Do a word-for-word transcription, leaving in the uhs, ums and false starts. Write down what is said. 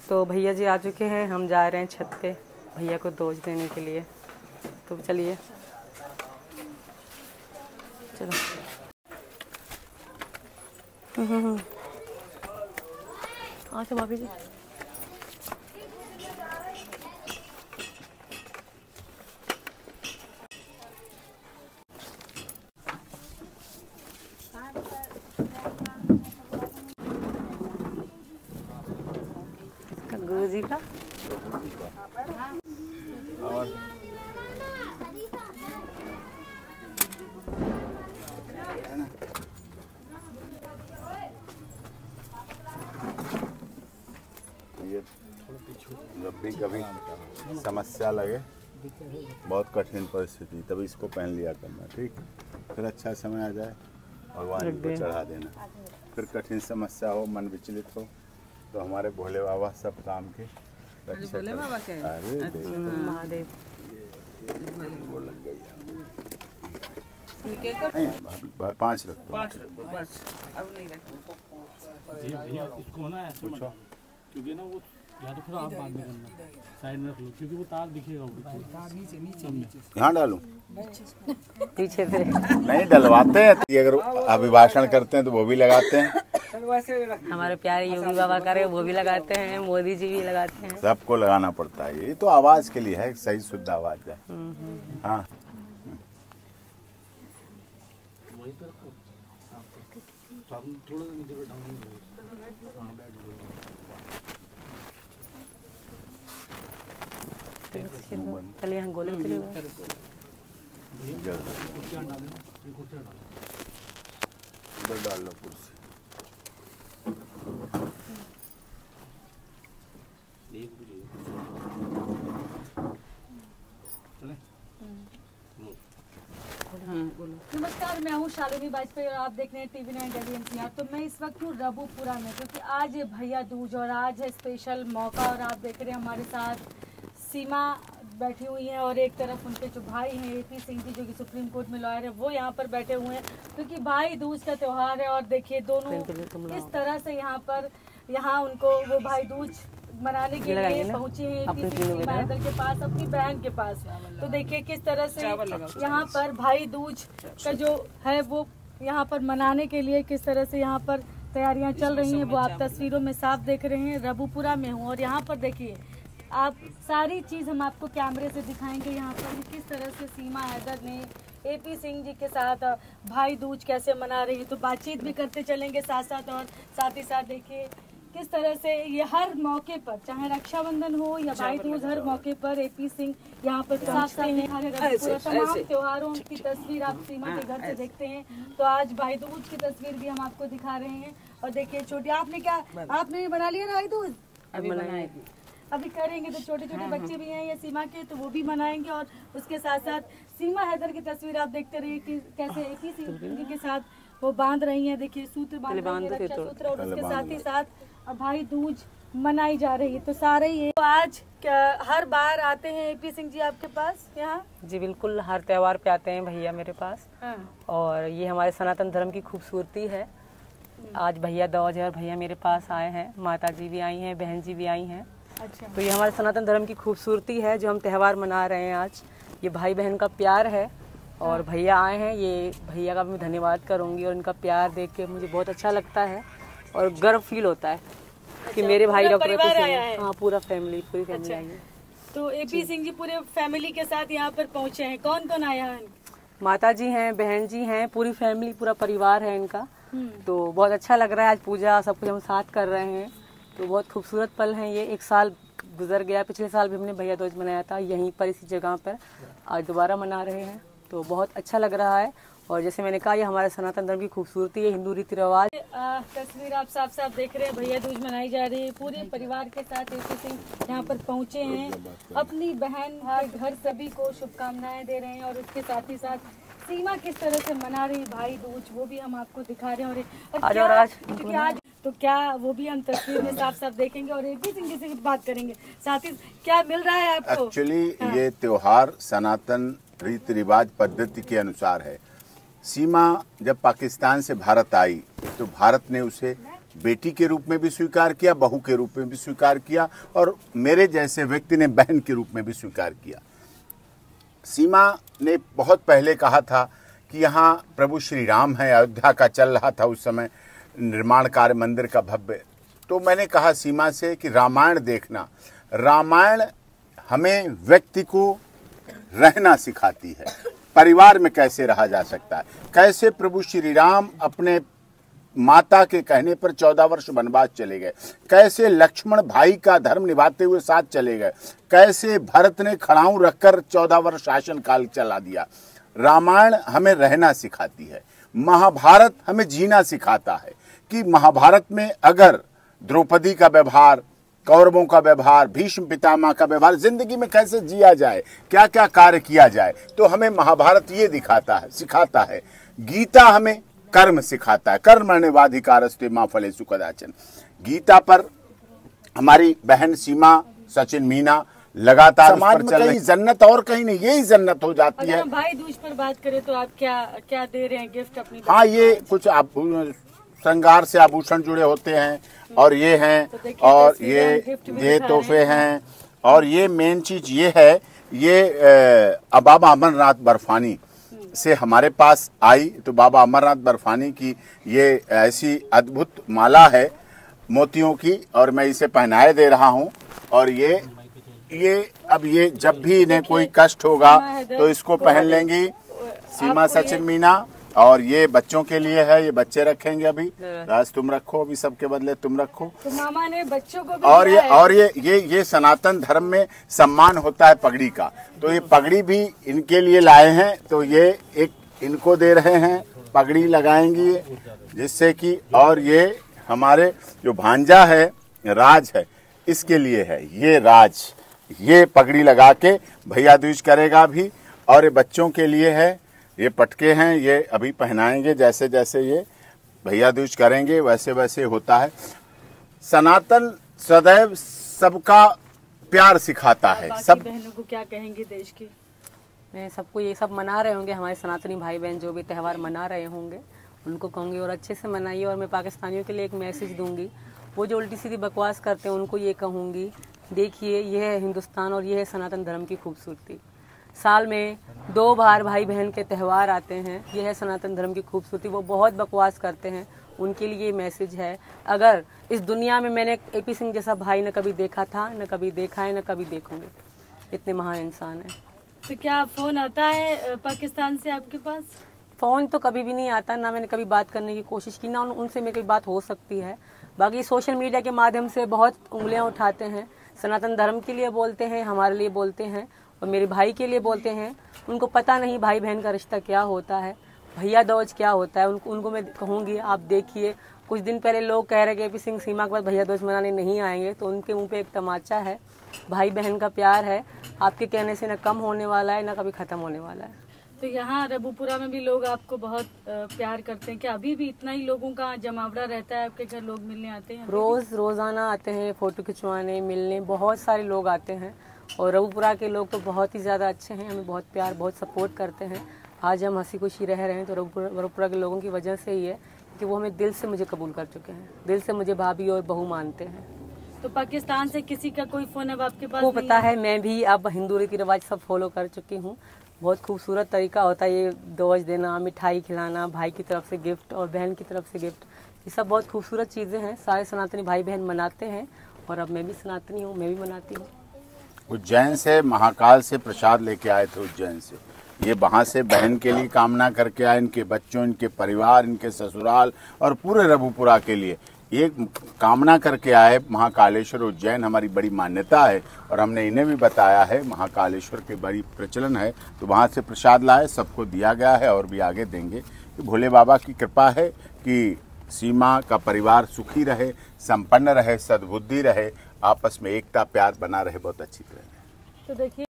तो भैया जी आ चुके हैं, हम जा रहे हैं छत पे भैया को दोज देने के लिए। तो चलिए चलो। अच्छा भाभी जी, गुरु जी का और ये जब भी कभी समस्या लगे, बहुत कठिन परिस्थिति, तभी इसको पहन लिया करना, ठीक। फिर अच्छा समय आ जाए भगवान को चढ़ा देना। फिर कठिन समस्या हो, मन विचलित हो, तो हमारे भोले बाबा सब काम के भोले बाबा के अरे महादेव वो लग गई। पाँच रखो, पाँच बस, अब नहीं रखो। भैया इसको ना ऐसे पूछो, क्योंकि ना वो या तो फिर आप बाद में करना, साइड में रख लो, क्योंकि वो तार दिखेगा ऊपर, तार नीचे नीचे यहाँ डालूं पीछे से नहीं डलवाते हैं। अगर अभिभाषण करते हैं तो वो भी लगाते हैं। हमारे प्यारे योगी बाबा करे वो भी लगाते हैं, मोदी जी भी लगाते हैं, सबको लगाना पड़ता है। ये तो आवाज के लिए है, सही शुद्ध आवाज है। हाँ चलिए यहाँ गोले चलिए। उधर डाल लो कुर्सी। नमस्कार, मैं हूँ शालिनी वाजपेयी और आप देख रहे हैं टीवी नाइन डेली एनसीआर। तो मैं इस वक्त हूँ रबुपुरा में, क्योंकि आज है भैया दूज और आज है स्पेशल मौका। और आप देख रहे हैं हमारे साथ सीमा बैठी हुई हैं और एक तरफ उनके जो भाई हैं एपी सिंह जी, जो कि सुप्रीम कोर्ट में लॉयर है, वो यहाँ पर बैठे हुए हैं, क्योंकि भाई दूज का त्यौहार है। और देखिए दोनों इस तरह से यहाँ पर यहाँ उनको वो भाई दूज मनाने के लिए पहुंचे हैं एपी सिंह के पास, अपनी बहन के पास। तो देखिए किस तरह से यहाँ पर भाई दूज का जो है वो यहाँ पर मनाने के लिए किस तरह से यहाँ पर तैयारियां चल रही हैं, वो आप तस्वीरों में साफ देख रहे हैं। रबुपुरा में हूँ और यहाँ पर देखिए आप सारी चीज हम आपको कैमरे से दिखाएंगे। यहाँ पर किस तरह से सीमा हैदर ने एपी सिंह जी के साथ भाई दूज कैसे मना रही है, तो बातचीत भी करते चलेंगे साथ साथ। और साथ ही साथ देखिए किस तरह से ये हर मौके पर, चाहे रक्षाबंधन हो या भाई दूज, हर मौके पर एपी सिंह यहाँ पर पहुँचते हैं। तमाम त्योहारों की तस्वीर आप सीमा के घर से देखते हैं, तो आज भाई दूज की तस्वीर भी हम आपको दिखा रहे हैं। और देखिए छोटी, आपने क्या आपने बना लिया भाई दूज? अभी बनाएगी, अभी करेंगे। तो छोटे छोटे बच्चे भी हैं ये सीमा के, तो वो भी मनाएंगे। और उसके साथ साथ सीमा हैदर की तस्वीर आप देखते रहिए कि कैसे एपी सिंह के साथ वो बांध रही हैं। देखिए सूत्र बांध रही है, रक्षा सूत्र, और उसके साथ ही साथ भाई दूज मनाई जा रही है। तो सारे ये तो आज क्या हर बार आते हैं एपी सिंह जी आपके पास यहाँ? जी बिल्कुल, हर त्योहार पे आते हैं भैया मेरे पास। हाँ। और ये हमारे सनातन धर्म की खूबसूरती है। आज भैया दौज है और भैया मेरे पास आए हैं, माता जी भी आई हैं, बहन जी भी आई हैं। अच्छा। तो ये हमारे सनातन धर्म की खूबसूरती है जो हम त्यौहार मना रहे हैं आज। ये भाई बहन का प्यार है और भैया आए हैं, ये भैया का मैं धन्यवाद करूंगी। और इनका प्यार देख के मुझे बहुत अच्छा लगता है और गर्व फील होता है कि मेरे भाई डॉक्टर एपी सिंह। हाँ, पूरा फैमिली पूरी फैमिली आई है। तो एपी सिंह जी पूरे फैमिली के साथ यहाँ पर पहुँचे हैं। कौन कौन आया है? माता जी हैं, बहन जी हैं, पूरी फैमिली, पूरा परिवार है इनका। तो बहुत अच्छा लग रहा है, आज पूजा सब कुछ हम साथ कर रहे हैं। तो बहुत खूबसूरत पल है ये। एक साल गुजर गया, पिछले साल भी हमने भैया दूज मनाया था यहीं पर, इसी जगह पर। आज दोबारा मना रहे हैं, तो बहुत अच्छा लग रहा है। और जैसे मैंने कहा, ये हमारे सनातन धर्म की खूबसूरती है, हिंदू रीति रिवाज। तस्वीर आप साफ साफ देख रहे हैं, भैया दूज मनाई जा रही है। पूरे परिवार के साथ एपी सिंह यहाँ पर पहुँचे हैं, अपनी बहन के घर सभी को शुभकामनाएं दे रहे हैं। और उसके साथ ही साथ सीमा किस तरह से मना रही भाई दूज, वो भी हम आपको दिखा रहे हैं। और, और क्या, आज, क्योंकि आज तो क्या वो भी हम तस्वीर में साफ साफ देखेंगे और एपी सिंह जी से बात करेंगे। साथ ही क्या मिल रहा है आपको? एक्चुअली हाँ। ये त्योहार सनातन रीति रिवाज पद्धति के अनुसार है। सीमा जब पाकिस्तान से भारत आई तो भारत ने उसे बेटी के रूप में भी स्वीकार किया, बहू के रूप में भी स्वीकार किया और मेरे जैसे व्यक्ति ने बहन के रूप में भी स्वीकार किया। सीमा ने बहुत पहले कहा था कि यहाँ प्रभु श्री राम है, अयोध्या का चल रहा था उस समय निर्माण कार्य मंदिर का भव्य। तो मैंने कहा सीमा से कि रामायण देखना, रामायण हमें व्यक्ति को रहना सिखाती है, परिवार में कैसे रहा जा सकता है, कैसे प्रभु श्री राम अपने माता के कहने पर चौदह वर्ष वनवास चले गए, कैसे लक्ष्मण भाई का धर्म निभाते हुए साथ चले गए, कैसे भरत ने खड़ाऊं रखकर चौदह वर्ष शासन काल चला दिया। रामायण हमें रहना सिखाती है, महाभारत हमें जीना सिखाता है कि महाभारत में अगर द्रौपदी का व्यवहार, कौरवों का व्यवहार, भीष्म पितामह का व्यवहार, जिंदगी में कैसे जिया जाए, क्या क्या कार्य किया जाए, तो हमें महाभारत ये दिखाता है, सिखाता है। गीता हमें कर्म सिखाता है, कर्मण्येवाधिकारस्ते मा फलेषु कदाचन। गीता पर हमारी बहन सीमा, सचिन, मीना लगातार समाज में कहीं जन्नत और कहीं नहीं, यही जन्नत हो जाती है। अगर हम भाई दूज पर बात करें तो आप क्या क्या दे रहे हैं गिफ्ट अपनी? हाँ, ये कुछ आप श्रृंगार से आभूषण जुड़े होते हैं और ये हैं तो और ये ये तोहफे हैं और ये मेन चीज ये है, ये अब बाबा अमरनाथ बर्फानी से हमारे पास आई तो बाबा अमरनाथ बर्फानी की ये ऐसी अद्भुत माला है मोतियों की और मैं इसे पहनाए दे रहा हूँ। और ये ये अब ये जब भी इन्हें कोई कष्ट होगा तो इसको पहन लेंगी सीमा, सचिन, मीना। और ये बच्चों के लिए है, ये बच्चे रखेंगे अभी, राज तुम रखो, अभी सबके बदले तुम रखो। तो मामा ने बच्चों को भी और ये और ये ये ये सनातन धर्म में सम्मान होता है पगड़ी का, तो ये पगड़ी भी इनके लिए लाए हैं, तो ये एक इनको दे रहे हैं, पगड़ी लगाएंगी जिससे कि, और ये हमारे जो भांजा है राज है इसके लिए है, ये राज, ये पगड़ी लगा के भैया दूज करेगा भी। और ये बच्चों के लिए है, ये पटके हैं, ये अभी पहनाएंगे, जैसे जैसे ये भैया दूज करेंगे वैसे वैसे होता है। सनातन सदैव सबका प्यार सिखाता है। सब बहनों को क्या कहेंगे देश की? मैं सबको ये सब मना रहे होंगे, हमारे सनातनी भाई बहन जो भी त्यौहार मना रहे होंगे उनको कहूँगी और अच्छे से मनाइए। और मैं पाकिस्तानियों के लिए एक मैसेज दूंगी, वो जो उल्टी सीधी बकवास करते हैं उनको ये कहूँगी, देखिए ये है हिंदुस्तान और ये है सनातन धर्म की खूबसूरती। साल में दो बार भाई बहन के त्यौहार आते हैं, यह है सनातन धर्म की खूबसूरती। वो बहुत बकवास करते हैं, उनके लिए ये मैसेज है। अगर इस दुनिया में मैंने एपी सिंह जैसा भाई न कभी देखा था, न कभी देखा है, न कभी देखूंगी, इतने महान इंसान हैं। तो क्या फोन आता है पाकिस्तान से आपके पास? फ़ोन तो कभी भी नहीं आता, ना मैंने कभी बात करने की कोशिश की, ना उनसे मेरी बात हो सकती है। बाकी सोशल मीडिया के माध्यम से बहुत उंगलियां उठाते हैं, सनातन धर्म के लिए बोलते हैं, हमारे लिए बोलते हैं और मेरे भाई के लिए बोलते हैं। उनको पता नहीं भाई बहन का रिश्ता क्या होता है, भैया दूज क्या होता है। उनको उनको मैं कहूँगी, आप देखिए कुछ दिन पहले लोग कह रहे कि सिंह सीमा के बाद भैया दूज मनाने नहीं आएंगे, तो उनके मुंह पे एक तमाचा है। भाई बहन का प्यार है, आपके कहने से न कम होने वाला है, न कभी ख़त्म होने वाला है। तो यहाँ रबुपुरा में भी लोग आपको बहुत प्यार करते हैं, क्या अभी भी इतना ही लोगों का जमावड़ा रहता है? आपके घर लोग मिलने आते हैं? रोज़ रोज़ाना आते हैं, फ़ोटो खिंचवाने, मिलने, बहुत सारे लोग आते हैं। और रबुपुरा के लोग तो बहुत ही ज़्यादा अच्छे हैं, हमें बहुत प्यार, बहुत सपोर्ट करते हैं। आज हम हंसी खुशी रह रहे हैं तो रबुपुरा के लोगों की वजह से ही है कि वो हमें दिल से मुझे कबूल कर चुके हैं, दिल से मुझे भाभी और बहू मानते हैं। तो पाकिस्तान से किसी का कोई फ़ोन अब आपके पास? वो पता है, मैं भी अब हिंदू रीति रिवाज सब फॉलो कर चुकी हूँ। बहुत खूबसूरत तरीका होता है ये दोज देना, मिठाई खिलाना, भाई की तरफ से गिफ्ट और बहन की तरफ से गिफ्ट, ये सब बहुत खूबसूरत चीज़ें हैं। सारे सनातनी भाई बहन मनाते हैं और अब मैं भी सनातनी हूँ, मैं भी मनाती हूँ। उज्जैन से महाकाल से प्रसाद लेके आए थे उज्जैन से, ये वहाँ से बहन के लिए कामना करके आए, इनके बच्चों, इनके परिवार, इनके ससुराल और पूरे रबुपुरा के लिए ये कामना करके आए। महाकालेश्वर उज्जैन हमारी बड़ी मान्यता है और हमने इन्हें भी बताया है, महाकालेश्वर के बड़ी प्रचलन है, तो वहाँ से प्रसाद लाए, सबको दिया गया है और भी आगे देंगे। तो भोले बाबा की कृपा है कि सीमा का परिवार सुखी रहे, संपन्न रहे, सद्बुद्धि रहे, आपस में एकता प्यार बना रहे, बहुत अच्छी तरह। तो देखिए